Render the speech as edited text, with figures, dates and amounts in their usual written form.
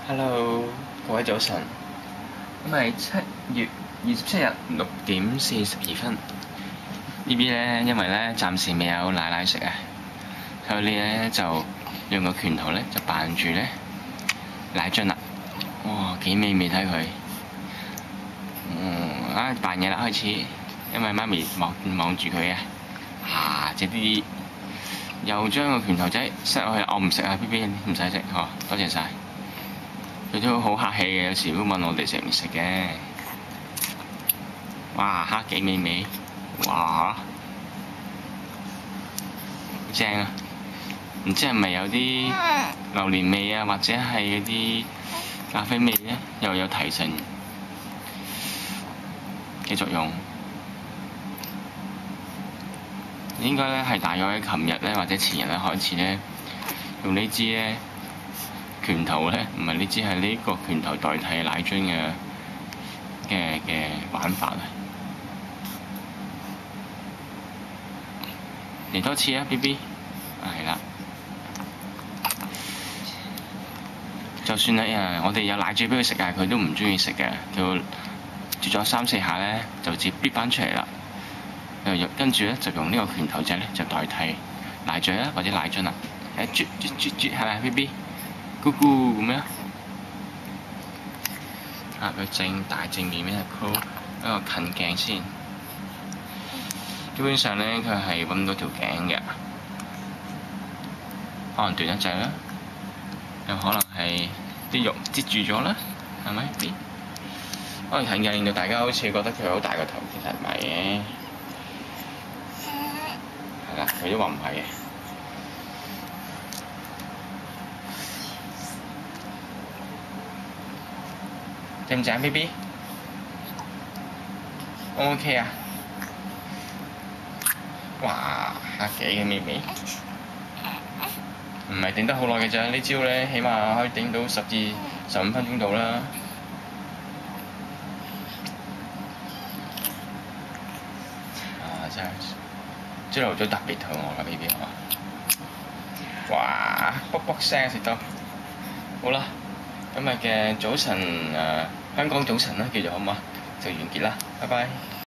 Hello，各位早晨。今日係7月27日6點42分。BB 咧，因為咧暫時未有奶奶食啊，所以咧就用個拳頭咧就扮住咧奶樽啦。哇，幾美味睇佢。扮嘢啦開始，因為媽咪望住佢啊，隻啲又將個拳頭仔塞落去，我唔食啊 BB 唔使食，多謝晒。佢都好客氣嘅，有時都問我哋食唔食嘅。哇，蝦幾美味，哇，正啊！唔知係咪有啲榴蓮味啊，或者係嗰啲咖啡味咧，又有提神嘅作用。應該咧係大約喺琴日咧或者前日咧開始咧，用呢支咧拳頭咧，唔係呢支係呢個拳頭代替奶樽嘅玩法啊！嚟多次啊 BB， 係啦。就算咧我哋有奶嘴俾佢食啊，佢都唔中意食嘅。佢啜咗3-4下咧，就直接咇翻出嚟啦。跟住咧就用呢個拳頭仔咧就代替奶嘴啦或者奶樽啦。啜係咪 BB？ 咕咕咁樣。佢大正面咧 close 一個近鏡先。基本上咧佢係揾唔到條頸嘅，可能斷一隻啦，又可能係啲肉擠住咗啦，係咪？可能近鏡令到大家好似覺得佢好大個頭，其實唔係嘅。係啦，佢都話唔係嘅。正唔正 BB？ O 唔 OK 啊？哇，幾美味！唔係頂得好耐嘅咋，呢招咧起碼可以頂到10至15分鐘到啦。真係朝頭早特別肚餓啦 BB 哇，卜卜聲食到。好啦，今日嘅早晨香港早晨啦，叫做好唔好啊？就完結啦，拜拜。